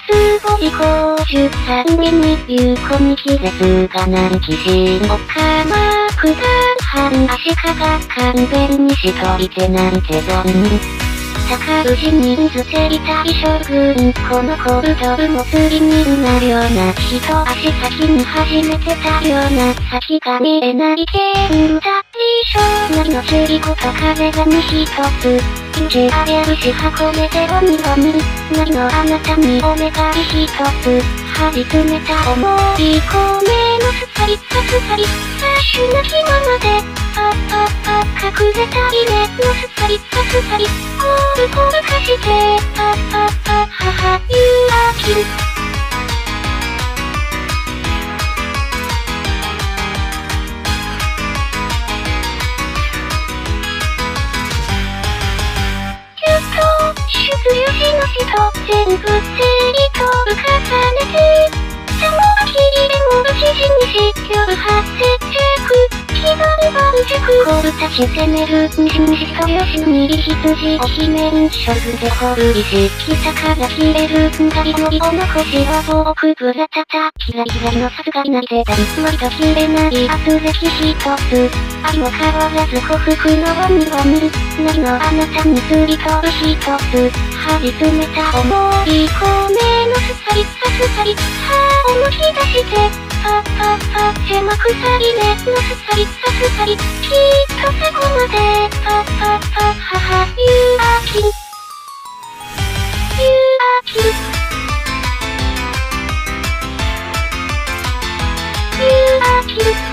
通母事故13尾に有効に亀裂がない騎士をかまくだ半足利勘弁にしといてなんて残坂牛人数せりたい将軍このコルドルも釣りになるような一足先に始めてたような先が見えないゲームだ理想なりの中理子と風がに一つ命あげるし箱根でゴミゴミなりのあなたにお願い一つ張り詰めた思い込めのスサリサスサリサッシュな気ままで隠れた夢のスサリサスサリコールコール化して母勇気出粒子の死と全部整理と重ねてさもあきりでも無視しにし急発生チェック気分盤石コールたち攻める西西とよしのにり羊お姫に将軍で掘る石北から切れるんがりのりを残しは棒くぶらたたキラリキラリのさすがになりでだり割と切れない圧力一つありも変わらず幸福のゴミゴミなりのあなたに釣り取る一つ張り詰めた思い込めのスサリサスサリ歯をむき出して狭くさりねのスサリサスサリきっとそこまで母勇気勇気